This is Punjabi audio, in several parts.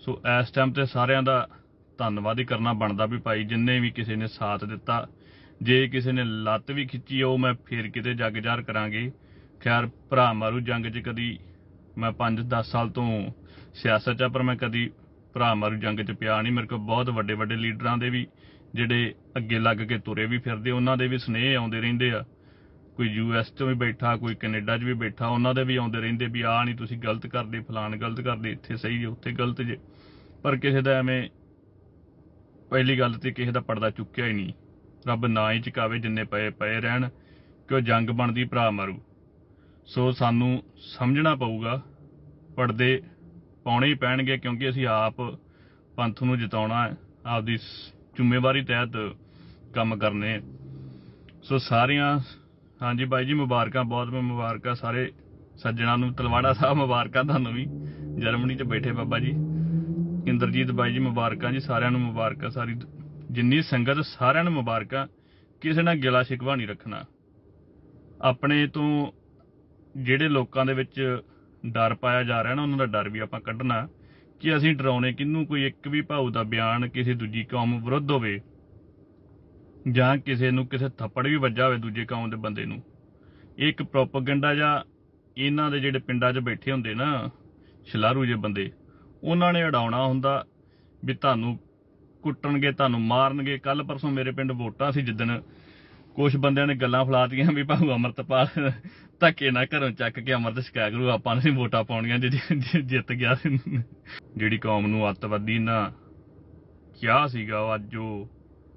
सो इस टाइम ते सारिਆਂ ਦਾ ਧੰਨਵਾਦ ही करना बनता भी भाई जिन्ने भी किसी ने साथ दिता। जे किसी ने लत्त भी खिंची वो मैं फिर किते जग जार करांगे। खैर भरा मारू जंग च कदी मैं 5-10 साल तो सियासत च, पर मैं कदी भरा मारू जंग च पिया नहीं। मेरे को बहुत वड्डे वड्डे लीडरां दे भी ਜਿਹੜੇ ਅੱਗੇ ਲੱਗ ਕੇ ਤੁਰੇ ਵੀ ਫਿਰਦੇ ਉਹਨਾਂ ਦੇ ਵੀ ਸੁਨੇਹੇ ਆਉਂਦੇ ਰਹਿੰਦੇ ਆ। ਕੋਈ US 'ਚ ਵੀ ਬੈਠਾ, ਕੋਈ ਕੈਨੇਡਾ 'ਚ ਵੀ ਬੈਠਾ, ਉਹਨਾਂ ਦੇ ਵੀ ਆਉਂਦੇ ਰਹਿੰਦੇ ਵੀ ਆਹ ਨਹੀਂ ਤੁਸੀਂ ਗਲਤ ਕਰਦੇ, ਫਲਾਣ ਗਲਤ ਕਰਦੇ, ਇੱਥੇ ਸਹੀ ਜੇ ਉੱਥੇ ਗਲਤ ਜੇ। ਪਰ ਕਿਸੇ ਦਾ ਐਵੇਂ ਪਹਿਲੀ ਗੱਲ ਤੇ ਕਿਸੇ ਦਾ ਪਰਦਾ ਚੁੱਕਿਆ ਹੀ ਨਹੀਂ। ਰੱਬ ਨਾ ਹੀ ਚੁਕਾਵੇ, ਜਿੰਨੇ ਪਏ ਪਏ ਰਹਿਣ ਕਿ ਉਹ ਜੰਗ ਬਣਦੀ ਭਰਾ ਮਾਰੂ। ਸੋ ਸਾਨੂੰ ਸਮਝਣਾ ਪਊਗਾ, ਪਰਦੇ ਪਾਉਣੇ ਹੀ ਪੈਣਗੇ, ਕਿਉਂਕਿ ਅਸੀਂ ਆਪ ਪੰਥ ਨੂੰ ਜਿਤਾਉਣਾ ਹੈ, ਆਪਦੀ ਜ਼ਿੰਮੇਵਾਰੀ ਤਹਿਤ ਕੰਮ ਕਰਨੇ। ਸੋ ਸਾਰੀਆਂ ਹਾਂਜੀ ਬਾਈ ਜੀ ਮੁਬਾਰਕਾਂ, ਬਹੁਤ ਮੁਬਾਰਕਾਂ ਸਾਰੇ ਸੱਜਣਾਂ ਨੂੰ। ਤਲਵਾੜਾ ਸਾਹਿਬ ਮੁਬਾਰਕਾਂ ਤੁਹਾਨੂੰ ਵੀ, ਜਰਮਨੀ 'ਚ ਬੈਠੇ ਬਾਬਾ ਜੀ। ਇੰਦਰਜੀਤ ਬਾਈ ਜੀ ਮੁਬਾਰਕਾਂ ਜੀ, ਸਾਰਿਆਂ ਨੂੰ ਮੁਬਾਰਕਾਂ। ਸਾਰੀ ਜਿੰਨੀ ਸੰਗਤ ਸਾਰਿਆਂ ਨੂੰ ਮੁਬਾਰਕਾਂ। ਕਿਸੇ ਨਾਲ ਗਿਲਾ ਸ਼ਿਕਵਾ ਨਹੀਂ ਰੱਖਣਾ। ਆਪਣੇ ਤੋਂ ਜਿਹੜੇ ਲੋਕਾਂ ਦੇ ਵਿੱਚ ਡਰ ਪਾਇਆ ਜਾ ਰਿਹਾ ਨਾ, ਉਹਨਾਂ ਦਾ ਡਰ ਵੀ ਆਪਾਂ ਕੱਢਣਾ ਕਿ ਅਸੀਂ ਡਰਾਉਣੇ ਕਿਹਨੂੰ। ਕੋਈ ਇੱਕ ਵੀ ਭਾਊ ਦਾ ਬਿਆਨ ਕਿਸੇ ਦੂਜੀ ਕੌਮ ਵਿਰੁੱਧ ਹੋਵੇ ਜਾਂ ਕਿਸੇ ਨੂੰ ਕਿਸੇ ਥੱਪੜ ਵੀ ਵੱਜਾ ਹੋਵੇ ਦੂਜੇ ਕੌਮ ਦੇ ਬੰਦੇ ਨੂੰ, ਇੱਕ ਪ੍ਰੋਪੇਗੈਂਡਾ ਜਾਂ ਇਹਨਾਂ ਦੇ ਜਿਹੜੇ ਪਿੰਡਾਂ 'ਚ ਬੈਠੇ ਹੁੰਦੇ ਨਾ ਛਲਾਰੂ ਜਿਹੇ ਬੰਦੇ, ਉਹਨਾਂ ਨੇ ਉਡਾਉਣਾ ਹੁੰਦਾ ਵੀ ਤੁਹਾਨੂੰ ਕੁੱਟਣਗੇ, ਤੁਹਾਨੂੰ ਮਾਰਨਗੇ। ਕੱਲ ਪਰਸੋਂ ਮੇਰੇ ਪਿੰਡ ਵੋਟਾਂ ਸੀ, ਜਿੱਦਣ ਕੁਛ ਬੰਦਿਆਂ ਨੇ ਗੱਲਾਂ ਫੈਲਾਤੀਆਂ ਵੀ ਭਾਊ ਅੰਮ੍ਰਿਤਪਾਲ ਧੱਕੇ ਨਾਲ ਘਰੋਂ ਚੱਕ ਕੇ ਅੰਮ੍ਰਿਤ ਛਕਾਇਆ ਕਰੂ, ਆਪਾਂ ਨੇ ਵੋਟਾਂ ਪਾਉਣੀਆਂ ਜੇ ਜਿੱਤ ਗਿਆ। ਜਿਹੜੀ ਕੌਮ ਨੂੰ ਅੱਤਵਾਦੀ ਨਾ ਕਿਹਾ ਸੀਗਾ, ਉਹ ਅੱਜ ਉਹ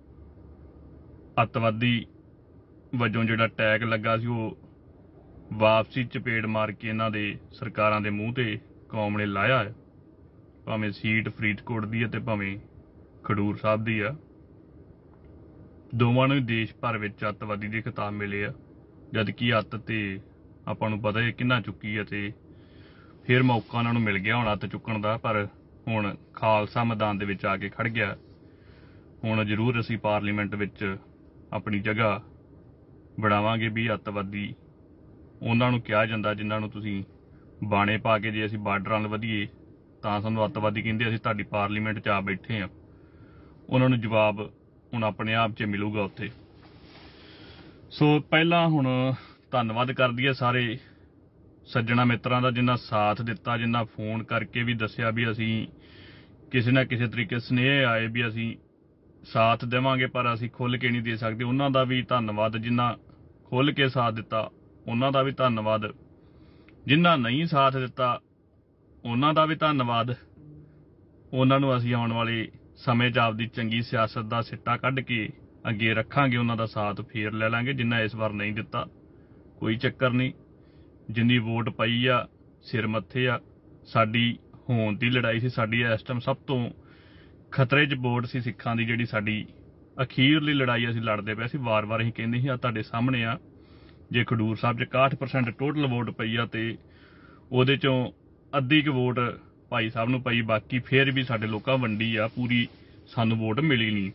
ਅੱਤਵਾਦੀ ਵਜੋਂ ਜਿਹੜਾ ਟੈਗ ਲੱਗਾ ਸੀ ਉਹ ਵਾਪਸੀ ਚਪੇੜ ਮਾਰ ਕੇ ਇਹਨਾਂ ਦੇ ਸਰਕਾਰਾਂ ਦੇ ਮੂੰਹ ਤੇ ਕੌਮ ਨੇ ਲਾਇਆ ਹੈ। ਭਾਵੇਂ ਸੀਟ ਫਰੀਦਕੋਟ ਦੀ ਹੈ ਤੇ ਭਾਵੇਂ ਖਡੂਰ ਸਾਹਿਬ ਦੀ ਆ, ਦੋਵਾਂ ਨੂੰ ਦੇਸ਼ ਭਰ ਵਿੱਚ ਅੱਤਵਾਦੀ ਦੇ ਖਿਤਾਬ ਮਿਲੇ ਆ। ਜਦ ਕਿ ਅੱਤ ਤੇ ਆਪਾਂ ਨੂੰ ਪਤਾ ਹੈ ਕਿੰਨਾ ਚੁੱਕੀ ਹੈ, ਤੇ ਫਿਰ ਮੌਕਾ ਉਹਨਾਂ ਨੂੰ ਮਿਲ ਗਿਆ ਹੁਣ ਅੱਤ ਚੁੱਕਣ ਦਾ। ਪਰ ਹੁਣ ਖਾਲਸਾ ਮੈਦਾਨ ਦੇ ਵਿੱਚ ਆ ਕੇ ਖੜ ਗਿਆ। ਹੁਣ ਜ਼ਰੂਰ ਅਸੀਂ ਪਾਰਲੀਮੈਂਟ ਵਿੱਚ ਆਪਣੀ ਜਗ੍ਹਾ ਬਣਾਵਾਂਗੇ। ਵੀ ਅੱਤਵਾਦੀ ਉਹਨਾਂ ਨੂੰ ਕਿਹਾ ਜਾਂਦਾ ਜਿਨ੍ਹਾਂ ਨੂੰ ਤੁਸੀਂ ਬਾਣੇ ਪਾ ਕੇ ਜੇ ਅਸੀਂ ਬਾਰਡਰਾਂ ਵੱਲ ਵਧੀਏ ਤਾਂ ਸਾਨੂੰ ਅੱਤਵਾਦੀ ਕਹਿੰਦੇ। ਅਸੀਂ ਤੁਹਾਡੀ ਪਾਰਲੀਮੈਂਟ 'ਚ ਆ ਬੈਠੇ ਹਾਂ, ਉਹਨਾਂ ਨੂੰ ਜਵਾਬ ਹੁਣ ਆਪਣੇ ਆਪ 'ਚ ਮਿਲੂਗਾ ਉੱਥੇ। ਸੋ ਪਹਿਲਾਂ ਹੁਣ ਧੰਨਵਾਦ ਕਰਦੀ ਹੈ ਸਾਰੇ ਸੱਜਣਾ ਮਿੱਤਰਾਂ ਦਾ ਜਿਨ੍ਹਾਂ ਸਾਥ ਦਿੱਤਾ, ਜਿਨ੍ਹਾਂ ਫੋਨ ਕਰਕੇ ਵੀ ਦੱਸਿਆ ਵੀ ਅਸੀਂ ਕਿਸੇ ਨਾ ਕਿਸੇ ਤਰੀਕੇ ਸੁਨੇਹੇ ਆਏ ਵੀ ਅਸੀਂ ਸਾਥ ਦੇਵਾਂਗੇ, ਪਰ ਅਸੀਂ ਖੁੱਲ੍ਹ ਕੇ ਨਹੀਂ ਦੇ ਸਕਦੇ। ਉਹਨਾਂ ਦਾ ਵੀ ਧੰਨਵਾਦ, ਜਿਨ੍ਹਾਂ ਖੁੱਲ੍ਹ ਕੇ ਸਾਥ ਦਿੱਤਾ ਉਹਨਾਂ ਦਾ ਵੀ ਧੰਨਵਾਦ। ਜਿਨ੍ਹਾਂ ਨਹੀਂ ਸਾਥ ਦਿੱਤਾ ਉਹਨਾਂ ਦਾ ਵੀ ਧੰਨਵਾਦ। ਉਹਨਾਂ ਨੂੰ ਅਸੀਂ ਆਉਣ ਵਾਲੇ ਸਮੇਂ 'ਚ ਆਪਦੀ ਚੰਗੀ ਸਿਆਸਤ ਦਾ ਸਿੱਟਾ ਕੱਢ ਕੇ ਅੱਗੇ ਰੱਖਾਂਗੇ, ਉਹਨਾਂ ਦਾ ਸਾਥ ਫੇਰ ਲੈ ਲਾਂਗੇ। ਜਿੰਨਾ ਇਸ ਵਾਰ ਨਹੀਂ ਦਿੱਤਾ ਕੋਈ ਚੱਕਰ ਨਹੀਂ, ਜਿੰਨੀ ਵੋਟ ਪਈ ਆ ਸਿਰ ਮੱਥੇ ਆ। ਸਾਡੀ ਹੋਣ ਦੀ ਲੜਾਈ ਸੀ, ਸਾਡੀ ਇਸ ਟਾਈਮ ਸਭ ਤੋਂ ਖਤਰੇ 'ਚ ਵੋਟ ਸੀ ਸਿੱਖਾਂ ਦੀ। ਜਿਹੜੀ ਸਾਡੀ ਅਖੀਰਲੀ ਲੜਾਈ ਅਸੀਂ ਲੜਦੇ ਪਏ ਸੀ, ਵਾਰ-ਵਾਰ ਅਸੀਂ ਕਹਿੰਦੇ ਸੀ ਆ ਤੁਹਾਡੇ ਸਾਹਮਣੇ ਆ। ਜੇ ਖਡੂਰ ਸਾਹਿਬ 'ਚ 61% ਟੋਟਲ ਵੋਟ ਪਈ ਆ ਤੇ ਉਹਦੇ 'ਚੋਂ ਅੱਧੀ ਕੁ ਵੋਟ ਭਾਈ ਸਾਹਿਬ ਨੂੰ ਪਈ, ਬਾਕੀ ਫਿਰ ਵੀ ਸਾਡੇ ਲੋਕਾਂ ਵੰਡੀ ਆ, ਪੂਰੀ ਸਾਨੂੰ ਵੋਟ ਮਿਲੀ ਨਹੀਂ।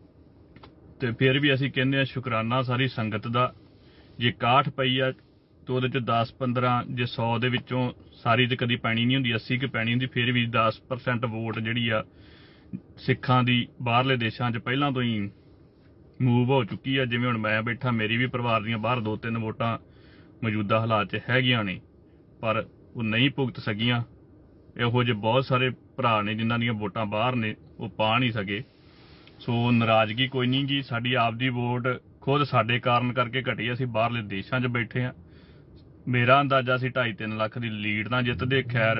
ਤੇ ਫਿਰ ਵੀ ਅਸੀਂ ਕਹਿੰਦੇ ਹਾਂ ਸ਼ੁਕਰਾਨਾ ਸਾਰੀ ਸੰਗਤ ਦਾ। ਜੇ 61 ਪਈ ਆ ਤੇ ਉਹਦੇ 'ਚ 10-15 ਜੇ 100 ਦੇ ਵਿੱਚੋਂ ਸਾਰੀ ਤੇ ਕਦੀ ਪੈਣੀ ਨਹੀਂ ਹੁੰਦੀ, 80 ਕੁ ਪੈਣੀ ਹੁੰਦੀ, ਫਿਰ ਵੀ 10% ਵੋਟ ਜਿਹੜੀ ਆ ਸਿੱਖਾਂ ਦੀ ਬਾਹਰਲੇ ਦੇਸ਼ਾਂ 'ਚ ਪਹਿਲਾਂ ਤੋਂ ਹੀ ਮੂਵ ਹੋ ਚੁੱਕੀ ਆ। ਜਿਵੇਂ ਹੁਣ ਮੈਂ ਬੈਠਾ, ਮੇਰੀ ਵੀ ਪਰਿਵਾਰ ਦੀਆਂ ਬਾਹਰ 2-3 ਵੋਟਾਂ ਮੌਜੂਦਾ ਹਾਲਾਤ 'ਚ ਹੈਗੀਆਂ ਨੇ, ਪਰ ਉਹ ਨਹੀਂ ਭੁਗਤ ਸਕੀਆਂ। ਇਹੋ ਜਿਹੇ ਬਹੁਤ ਸਾਰੇ ਭਰਾ ਨੇ ਜਿਨ੍ਹਾਂ ਦੀਆਂ ਵੋਟਾਂ ਬਾਹਰ ਨੇ, ਉਹ ਪਾ ਨਹੀਂ ਸਕੇ। ਸੋ ਨਾਰਾਜ਼ਗੀ ਕੋਈ ਨਹੀਂ ਗੀ, ਸਾਡੀ ਆਪਦੀ ਵੋਟ ਖੁਦ ਸਾਡੇ ਕਾਰਨ ਕਰਕੇ ਘਟੀ। ਅਸੀਂ ਬਾਹਰਲੇ ਦੇਸ਼ਾਂ 'ਚ ਬੈਠੇ ਹਾਂ। ਮੇਰਾ ਅੰਦਾਜ਼ਾ ਸੀ 2.5-3 ਲੱਖ ਦੀ ਲੀਡ ਨਾਲ ਜਿੱਤਦੇ। ਖੈਰ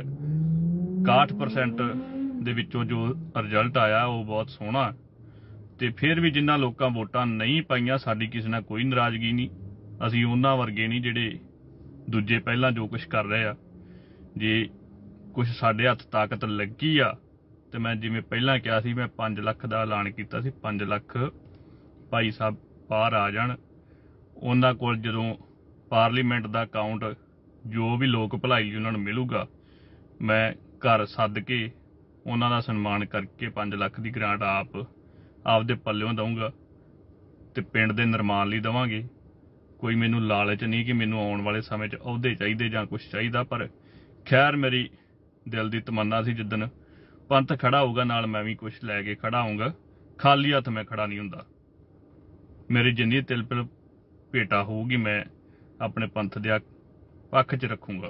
61% ਦੇ ਵਿੱਚੋਂ ਜੋ ਰਿਜ਼ਲਟ ਆਇਆ ਉਹ ਬਹੁਤ ਸੋਹਣਾ। ਤੇ ਫਿਰ ਵੀ ਜਿਨ੍ਹਾਂ ਲੋਕਾਂ ਵੋਟਾਂ ਨਹੀਂ ਪਾਈਆਂ, ਸਾਡੀ ਕਿਸੇ ਨਾਲ ਕੋਈ ਨਾਰਾਜ਼ਗੀ ਨਹੀਂ। ਅਸੀਂ ਉਹਨਾਂ ਵਰਗੇ ਨਹੀਂ ਜਿਹੜੇ ਦੂਜੇ ਪਹਿਲਾਂ ਜੋ ਕੁਛ ਕਰ ਰਹੇ ਆ। ਜੇ ਕੁਛ ਸਾਡੇ ਹੱਥ ਤਾਕਤ ਲੱਗੀ ਆ ਤੇ ਮੈਂ ਜਿਵੇਂ ਪਹਿਲਾਂ ਕਿਹਾ ਸੀ, ਮੈਂ 5 ਲੱਖ ਦਾ ਐਲਾਨ ਕੀਤਾ ਸੀ। 5 ਲੱਖ ਭਾਈ ਸਾਹਿਬ ਬਾਹਰ ਆ ਜਾਣ, ਉਹਨਾਂ ਕੋਲ ਜਦੋਂ ਪਾਰਲੀਮੈਂਟ ਦਾ ਅਕਾਊਂਟ ਜੋ ਵੀ ਲੋਕ ਭਲਾਈ ਉਹਨਾਂ ਨੂੰ ਮਿਲੂਗਾ, ਮੈਂ ਘਰ ਸੱਦ ਕੇ ਉਹਨਾਂ ਦਾ ਸਨਮਾਨ ਕਰਕੇ 5 ਲੱਖ ਦੀ ਗ੍ਰਾਂਟ ਆਪਦੇ ਪੱਲਿਓਂ ਦਊਂਗਾ ਤੇ ਪਿੰਡ ਦੇ ਨਿਰਮਾਣ ਲਈ ਦੇਵਾਂਗੇ। ਕੋਈ ਮੈਨੂੰ ਲਾਲਚ ਨਹੀਂ ਕਿ ਮੈਨੂੰ ਆਉਣ ਵਾਲੇ ਸਮੇਂ 'ਚ ਅਹੁਦੇ ਚਾਹੀਦੇ ਜਾਂ ਕੁਛ ਚਾਹੀਦਾ, ਪਰ ਖੈਰ ਮੇਰੀ ਦਿਲ ਦੀ ਤਮੰਨਾ ਸੀ ਜਿੱਦਣ ਪੰਥ ਖੜਾ ਹੋਊਗਾ ਨਾਲ ਮੈਂ ਵੀ ਕੁਛ ਲੈ ਕੇ ਖੜਾ ਹੋਊਗਾ। ਖਾਲੀ ਹੱਥ ਮੈਂ ਖੜਾ ਨਹੀਂ ਹੁੰਦਾ। ਮੇਰੀ ਜਿੰਨੀ ਤਿਲ ਪਿਲ ਭੇਟਾ ਹੋਊਗੀ ਮੈਂ ਆਪਣੇ ਪੰਥ ਦੇ ਪੱਖ 'ਚ ਰੱਖੂੰਗਾ।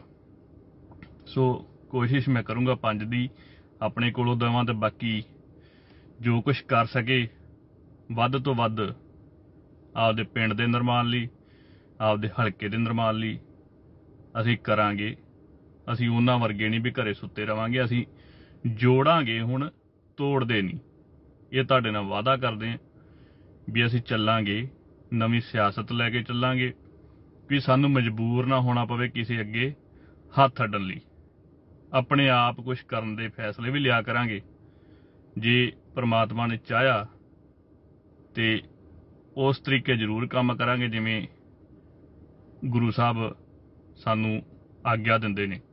ਸੋ ਕੋਸ਼ਿਸ਼ ਮੈਂ ਕਰੂੰਗਾ ਪੰਜ ਦੀ ਆਪਣੇ ਕੋਲੋਂ ਦੇਵਾਂ, ਤੇ ਬਾਕੀ ਜੋ ਕੁਛ ਕਰ ਸਕੇ ਵੱਧ ਤੋਂ ਵੱਧ ਆਪਦੇ ਪਿੰਡ ਦੇ ਨਿਰਮਾਣ ਲਈ, ਆਪਦੇ ਹਲਕੇ ਦੇ ਨਿਰਮਾਣ ਲਈ ਅਸੀਂ ਕਰਾਂਗੇ। ਅਸੀਂ ਉਹਨਾਂ ਵਰਗੇ ਨਹੀਂ ਵੀ ਘਰੇ ਸੁੱਤੇ ਰਵਾਂਗੇ। ਅਸੀਂ ਜੋੜਾਂਗੇ, ਹੁਣ ਤੋੜਦੇ ਨਹੀਂ। ਇਹ ਤੁਹਾਡੇ ਨਾਲ ਵਾਅਦਾ ਕਰਦੇ ਹਾਂ ਵੀ ਅਸੀਂ ਚੱਲਾਂਗੇ, ਨਵੀਂ ਸਿਆਸਤ ਲੈ ਕੇ ਚੱਲਾਂਗੇ, ਵੀ ਸਾਨੂੰ ਮਜਬੂਰ ਨਾ ਹੋਣਾ ਪਵੇ ਕਿਸੇ ਅੱਗੇ ਹੱਥ ਅੱਡਣ ਲਈ। ਆਪਣੇ ਆਪ ਕੁਛ ਕਰਨ ਦੇ ਫੈਸਲੇ ਵੀ ਲਿਆ ਕਰਾਂਗੇ। ਜੇ ਪ੍ਰਮਾਤਮਾ ਨੇ ਚਾਹਿਆ ਤੇ ਉਸ ਤਰੀਕੇ ਜ਼ਰੂਰ ਕੰਮ ਕਰਾਂਗੇ ਜਿਵੇਂ ਗੁਰੂ ਸਾਹਿਬ ਸਾਨੂੰ ਆਗਿਆ ਦਿੰਦੇ ਨੇ।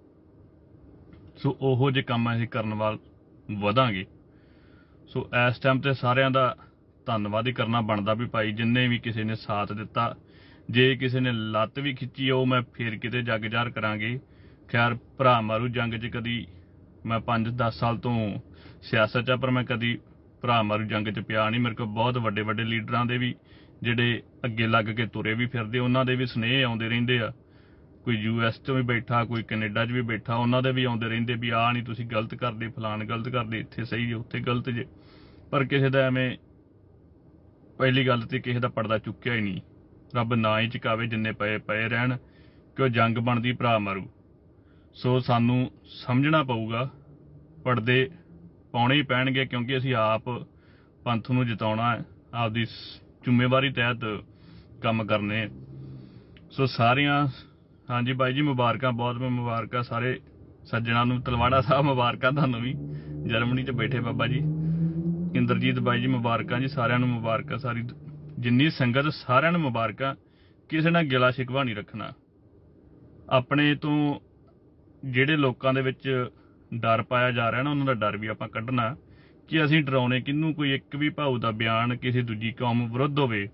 ਸੋ ਉਹੋ ਜਿਹੇ ਕੰਮ ਅਸੀਂ ਕਰਨ ਵੱਲ ਵਧਾਂਗੇ। ਸੋ ਇਸ ਟਾਈਮ ਤੇ ਸਾਰਿਆਂ ਦਾ ਧੰਨਵਾਦ ਹੀ ਕਰਨਾ ਬਣਦਾ ਵੀ ਭਾਈ ਜਿੰਨੇ ਵੀ ਕਿਸੇ ਨੇ ਸਾਥ ਦਿੱਤਾ। ਜੇ ਕਿਸੇ ਨੇ ਲੱਤ ਵੀ ਖਿੱਚੀ ਉਹ ਮੈਂ ਫੇਰ ਕਿਤੇ ਜੱਗ ਜ਼ਾਹਰ ਕਰਾਂਗੇ। ਖੈਰ ਭਰਾ ਮਾਰੂ ਜੰਗ 'ਚ ਕਦੀ ਮੈਂ 5-10 ਸਾਲ ਤੋਂ ਸਿਆਸਤ 'ਚ ਆ, ਪਰ ਮੈਂ ਕਦੀ ਭਰਾ ਮਾਰੂ ਜੰਗ 'ਚ ਪਿਆ ਨਹੀਂ। ਮੇਰੇ ਕੋਲ ਬਹੁਤ ਵੱਡੇ ਵੱਡੇ ਲੀਡਰਾਂ ਦੇ ਵੀ ਜਿਹੜੇ ਅੱਗੇ ਲੱਗ ਕੇ ਤੁਰੇ ਵੀ ਫਿਰਦੇ, ਉਹਨਾਂ ਦੇ ਵੀ ਸੁਨੇਹੇ ਆਉਂਦੇ ਰਹਿੰਦੇ ਆ। ਕੋਈ US 'ਚ ਵੀ ਬੈਠਾ, ਕੋਈ ਕੈਨੇਡਾ 'ਚ ਵੀ ਬੈਠਾ, ਉਹਨਾਂ ਦੇ ਵੀ ਆਉਂਦੇ ਰਹਿੰਦੇ ਵੀ ਆਹ ਨਹੀਂ ਤੁਸੀਂ ਗਲਤ ਕਰਦੇ, ਫਲਾਣ ਗਲਤ ਕਰਦੇ, ਇੱਥੇ ਸਹੀ ਜੇ ਉੱਥੇ ਗਲਤ ਜੇ। ਪਰ ਕਿਸੇ ਦਾ ਐਵੇਂ ਪਹਿਲੀ ਗੱਲ ਤੇ ਕਿਸੇ ਦਾ ਪਰਦਾ ਚੁੱਕਿਆ ਹੀ ਨਹੀਂ। ਰੱਬ ਨਾ ਹੀ ਚੁਕਾਵੇ, ਜਿੰਨੇ ਪਏ ਪਏ ਰਹਿਣ, ਕਿ ਉਹ ਜੰਗ ਬਣਦੀ ਭਰਾ ਮਾਰੂ। ਸੋ ਸਾਨੂੰ ਸਮਝਣਾ ਪਊਗਾ, ਪਰਦੇ ਪਾਉਣੇ ਹੀ ਪੈਣਗੇ, ਕਿਉਂਕਿ ਅਸੀਂ ਆਪ ਪੰਥ ਨੂੰ ਜਿਤਾਉਣਾ, ਆਪਦੀ ਜ਼ਿੰਮੇਵਾਰੀ ਤਹਿਤ ਕੰਮ ਕਰਨੇ। ਸੋ ਸਾਰੀਆਂ ਹਾਂਜੀ ਬਾਈ ਜੀ ਮੁਬਾਰਕਾਂ, ਬਹੁਤ ਮੁਬਾਰਕਾਂ ਸਾਰੇ ਸੱਜਣਾਂ ਨੂੰ। ਤਲਵਾੜਾ ਸਾਹਿਬ ਮੁਬਾਰਕਾਂ ਤੁਹਾਨੂੰ ਵੀ, ਜਰਮਨੀ 'ਚ ਬੈਠੇ ਬਾਬਾ ਜੀ। ਇੰਦਰਜੀਤ ਬਾਈ ਜੀ ਮੁਬਾਰਕਾਂ ਜੀ, ਸਾਰਿਆਂ ਨੂੰ ਮੁਬਾਰਕਾਂ। ਸਾਰੀ ਜਿੰਨੀ ਸੰਗਤ ਸਾਰਿਆਂ ਨੂੰ ਮੁਬਾਰਕਾਂ। ਕਿਸੇ ਨਾਲ ਗਿਲਾ ਸ਼ਿਕਵਾ ਨਹੀਂ ਰੱਖਣਾ। ਆਪਣੇ ਤੋਂ ਜਿਹੜੇ ਲੋਕਾਂ ਦੇ ਵਿੱਚ ਡਰ ਪਾਇਆ ਜਾ ਰਿਹਾ ਨਾ, ਉਹਨਾਂ ਦਾ ਡਰ ਵੀ ਆਪਾਂ ਕੱਢਣਾ ਕਿ ਅਸੀਂ ਡਰਾਉਣੇ ਕਿਹਨੂੰ। ਕੋਈ ਇੱਕ ਵੀ ਭਾਊ ਦਾ ਬਿਆਨ ਕਿਸੇ ਦੂਜੀ ਕੌਮ ਵਿਰੁੱਧ ਹੋਵੇ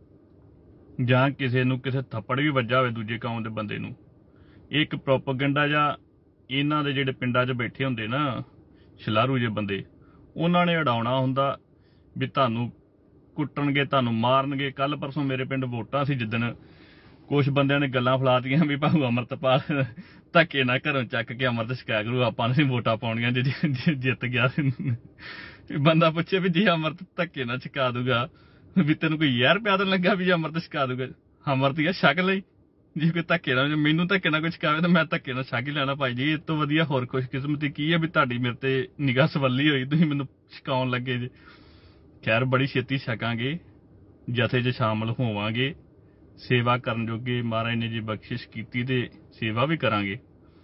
ਜਾਂ ਕਿਸੇ ਨੂੰ ਕਿਸੇ ਥੱਪੜ ਵੀ ਵੱਜਾ ਹੋਵੇ ਦੂਜੇ ਕੌਮ ਦੇ ਬੰਦੇ ਨੂੰ, ਇਹ ਇੱਕ ਪ੍ਰੋਪੇਗੈਂਡਾ ਜਾਂ ਇਹਨਾਂ ਦੇ ਜਿਹੜੇ ਪਿੰਡਾਂ 'ਚ ਬੈਠੇ ਹੁੰਦੇ ਨਾ ਛਲਾਰੂ ਜਿਹੇ ਬੰਦੇ, ਉਹਨਾਂ ਨੇ ਉਡਾਉਣਾ ਹੁੰਦਾ ਵੀ ਤੁਹਾਨੂੰ ਕੁੱਟਣਗੇ, ਤੁਹਾਨੂੰ ਮਾਰਨਗੇ। ਕੱਲ ਪਰਸੋਂ ਮੇਰੇ ਪਿੰਡ ਵੋਟਾਂ ਸੀ, ਜਿੱਦਣ ਕੁਛ ਬੰਦਿਆਂ ਨੇ ਗੱਲਾਂ ਫੈਲਾਤੀਆਂ ਵੀ ਭਾਊ ਅੰਮ੍ਰਿਤਪਾਲ ਧੱਕੇ ਨਾਲ ਘਰੋਂ ਚੱਕ ਕੇ ਅੰਮ੍ਰਿਤ ਛਕਾਇਆ ਕਰੂ, ਆਪਾਂ ਨੇ ਵੋਟਾਂ ਪਾਉਣੀਆਂ ਜੇ ਜਿੱਤ ਗਿਆ। ਬੰਦਾ ਪੁੱਛੇ ਵੀ ਜੇ ਅੰਮ੍ਰਿਤ ਧੱਕੇ ਨਾਲ ਛਕਾ ਦੂਗਾ ਵੀ ਤੈਨੂੰ ਕੋਈ ₹1000 ਦੇਣ ਲੱਗਾ ਵੀ ਅੰਮ੍ਰਿਤ ਛਕਾ ਦੂਗਾ। ਅੰਮ੍ਰਿਤ ਹੀ ਛਕ ਲਈ। ਜੇ ਕੋਈ ਧੱਕੇ ਨਾਲ, ਮੈਨੂੰ ਧੱਕੇ ਨਾਲ ਕੋਈ ਛਕਾਵੇ ਤਾਂ ਮੈਂ ਧੱਕੇ ਨਾਲ ਛਕ ਹੀ ਲੈਣਾ ਭਾਈ ਜੀ। ਇਸ ਤੋਂ ਵਧੀਆ ਹੋਰ ਖੁਸ਼ਕਿਸਮਤੀ ਕੀ ਹੈ ਵੀ ਤੁਹਾਡੀ ਮੇਰੇ ਤੇ ਨਿਗਾਹ ਸਵੱਲੀ ਹੋਈ, ਤੁਸੀਂ ਮੈਨੂੰ ਛਕਾਉਣ ਲੱਗੇ ਜੇ। ਖੈਰ ਬੜੀ ਛੇਤੀ ਛਕਾਂਗੇ, ਜਥੇ 'ਚ ਸ਼ਾਮਲ ਹੋਵਾਂਗੇ। ਸੇਵਾ ਕਰਨ ਜੋਗੇ ਮਹਾਰਾਜ ਨੇ ਜੇ ਬਖਸ਼ਿਸ਼ ਕੀਤੀ ਤੇ ਸੇਵਾ ਵੀ ਕਰਾਂਗੇ।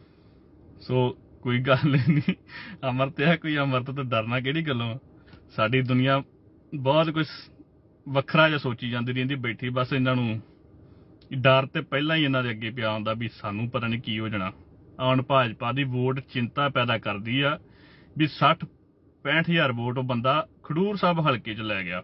ਸੋ ਕੋਈ ਗੱਲ ਨਹੀਂ, ਅੰਮ੍ਰਿਤ ਹੈ ਕੋਈ, ਅੰਮ੍ਰਿਤ ਤੋਂ ਡਰਨਾ ਕਿਹੜੀ ਗੱਲੋਂ। ਸਾਡੀ ਦੁਨੀਆ ਬਹੁਤ ਕੁਛ ਵੱਖਰਾ ਜਿਹਾ ਸੋਚੀ ਜਾਂਦੀ ਰਹਿੰਦੀ ਬੈਠੀ। ਬਸ ਇਹਨਾਂ ਨੂੰ ਡਰ ਤੇ ਪਹਿਲਾਂ ਹੀ ਇਹਨਾਂ ਦੇ ਅੱਗੇ ਪਿਆ ਹੁੰਦਾ ਵੀ ਸਾਨੂੰ ਪਤਾ ਨਹੀਂ ਕੀ ਹੋ ਜਾਣਾ। ਹੁਣ ਭਾਜਪਾ ਦੀ ਵੋਟ ਚਿੰਤਾ ਪੈਦਾ ਕਰਦੀ ਆ ਵੀ 60-65 ਹਜ਼ਾਰ ਵੋਟ ਉਹ ਬੰਦਾ ਖਡੂਰ ਸਾਹਿਬ ਹਲਕੇ 'ਚ ਲੈ ਗਿਆ।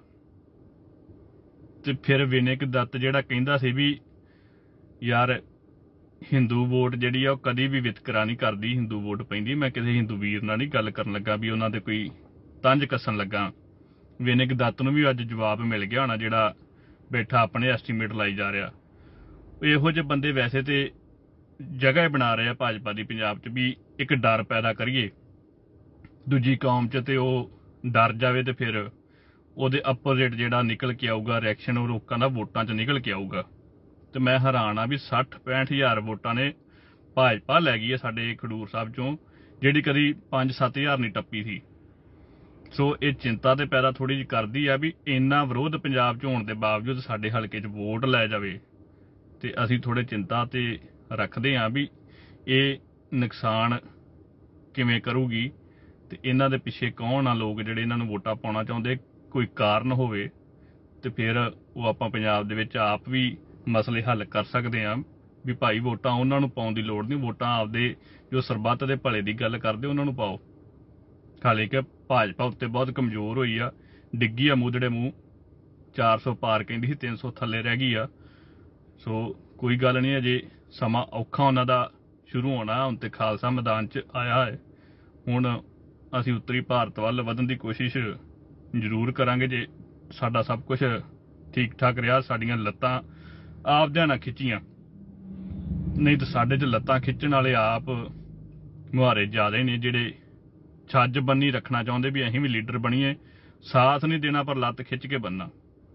ਤੇ ਫਿਰ ਵਿਨੇਕ ਦੱਤ ਜਿਹੜਾ ਕਹਿੰਦਾ ਸੀ ਵੀ ਯਾਰ ਹਿੰਦੂ ਵੋਟ ਜਿਹੜੀ ਆ ਉਹ ਕਦੀ ਵੀ ਵਿਤਕਰਾ ਨਹੀਂ ਕਰਦੀ, ਹਿੰਦੂ ਵੋਟ ਪੈਂਦੀ। ਮੈਂ ਕਿਸੇ ਹਿੰਦੂ ਵੀਰ ਨਾਲ ਨਹੀਂ ਗੱਲ ਕਰਨ ਲੱਗਾ ਵੀ ਉਹਨਾਂ ਦੇ ਕੋਈ ਤੰਜ ਕੱਸਣ ਲੱਗਾ। ਵਿਨੇਕ ਦੱਤ ਨੂੰ ਵੀ ਅੱਜ ਜਵਾਬ ਮਿਲ ਗਿਆ ਹੋਣਾ, ਜਿਹੜਾ ਬੈਠਾ ਆਪਣੇ ਐਸਟੀਮੇਟ ਲਾਈ ਜਾ ਰਿਹਾ। ਇਹੋ ਜਿਹੇ ਬੰਦੇ ਵੈਸੇ ਤੇ ਜਗ੍ਹਾ ਬਣਾ ਰਹੇ ਆ ਭਾਜਪਾ ਦੀ ਪੰਜਾਬ 'ਚ ਵੀ ਇੱਕ ਡਰ ਪੈਦਾ ਕਰੀਏ ਦੂਜੀ ਕੌਮ 'ਚ, ਤੇ ਉਹ ਡਰ ਜਾਵੇ ਤੇ ਫਿਰ ਉਹਦੇ ਅਪੋਜ਼ਿਟ ਜਿਹੜਾ ਨਿਕਲ ਕੇ ਆਊਗਾ ਰਿਐਕਸ਼ਨ, ਉਹ ਲੋਕਾਂ ਦਾ ਵੋਟਾਂ 'ਚ ਨਿਕਲ ਕੇ ਆਊਗਾ। ਤੇ ਮੈਂ ਹੈਰਾਨ ਆ ਵੀ 60-65 ਹਜ਼ਾਰ ਵੋਟਾਂ ਨੇ ਭਾਜਪਾ ਲੈ ਗਈ ਹੈ ਸਾਡੇ ਖਡੂਰ ਸਾਹਿਬ 'ਚੋਂ, ਜਿਹੜੀ ਕਦੀ 5-7 ਹਜ਼ਾਰ ਨਹੀਂ ਟੱਪੀ ਸੀ। ਸੋ ਇਹ ਚਿੰਤਾ ਤੇ ਪੈਦਾ ਥੋੜ੍ਹੀ ਜਿਹੀ ਕਰਦੀ ਆ ਵੀ ਇੰਨਾ ਵਿਰੋਧ ਪੰਜਾਬ 'ਚ ਹੋਣ ਦੇ ਬਾਵਜੂਦ ਸਾਡੇ ਹਲਕੇ 'ਚ ਵੋਟ ਲੈ ਜਾਵੇ। ਤੇ ਅਸੀਂ ਥੋੜ੍ਹੇ ਚਿੰਤਾ ਤੇ ਰੱਖਦੇ ਹਾਂ ਵੀ ਇਹ ਨੁਕਸਾਨ ਕਿਵੇਂ ਕਰੂਗੀ ਤੇ ਇਹਨਾਂ ਦੇ ਪਿੱਛੇ ਕੌਣ ਆ ਲੋਕ ਜਿਹੜੇ ਇਹਨਾਂ ਨੂੰ ਵੋਟਾਂ ਪਾਉਣਾ ਚਾਹੁੰਦੇ। ਕੋਈ ਕਾਰਨ ਹੋਵੇ ਤੇ ਫਿਰ ਉਹ ਆਪਾਂ ਪੰਜਾਬ ਦੇ ਵਿੱਚ ਆਪ ਵੀ ਮਸਲੇ ਹੱਲ ਕਰ ਸਕਦੇ ਹਾਂ ਵੀ ਭਾਈ ਵੋਟਾਂ ਉਹਨਾਂ ਨੂੰ ਪਾਉਣ ਦੀ ਲੋੜ ਨਹੀਂ। ਵੋਟਾਂ ਆਪਦੇ ਜੋ ਸਰਬੱਤ ਦੇ ਭਲੇ ਦੀ ਗੱਲ ਕਰਦੇ ਉਹਨਾਂ ਨੂੰ ਪਾਓ। ਹਾਲੇ ਕਿ ਭਾਜਪਾ ਉੱਤੇ ਬਹੁਤ ਕਮਜ਼ੋਰ ਹੋਈ ਆ, ਡਿੱਗੀ ਆ ਮੂਧੜੇ ਮੂੰਹ। 400 ਪਾਰ ਕਹਿੰਦੀ ਸੀ, 300 ਥੱਲੇ ਰਹਿ ਗਈ ਆ। ਸੋ ਕੋਈ ਗੱਲ ਨਹੀਂ, ਅਜੇ ਸਮਾਂ ਔਖਾ ਉਹਨਾਂ ਦਾ ਸ਼ੁਰੂ ਹੋਣਾ। ਹੁਣ ਤੇ ਖਾਲਸਾ ਮੈਦਾਨ 'ਚ ਆਇਆ ਹੈ, ਹੁਣ ਅਸੀਂ ਉੱਤਰੀ ਭਾਰਤ ਵੱਲ ਵਧਣ ਦੀ ਕੋਸ਼ਿਸ਼ ਜ਼ਰੂਰ ਕਰਾਂਗੇ ਜੇ ਸਾਡਾ ਸਭ ਕੁਝ ਠੀਕ ਠਾਕ ਰਿਹਾ, ਸਾਡੀਆਂ ਲੱਤਾਂ ਆਪਦਿਆਂ ਨਾਲ ਖਿੱਚੀਆਂ। ਨਹੀਂ ਤਾਂ ਸਾਡੇ 'ਚ ਲੱਤਾਂ ਖਿੱਚਣ ਵਾਲੇ ਆਪ ਮੁਹਾਰੇ ਜ਼ਿਆਦਾ ਨੇ, ਜਿਹੜੇ ਛੱਜ ਬੰਨੀ ਰੱਖਣਾ ਚਾਹੁੰਦੇ ਵੀ ਅਸੀਂ ਵੀ ਲੀਡਰ ਬਣੀਏ, ਸਾਥ ਨਹੀਂ ਦੇਣਾ ਪਰ ਲੱਤ ਖਿੱਚ ਕੇ ਬੰਨਣਾ।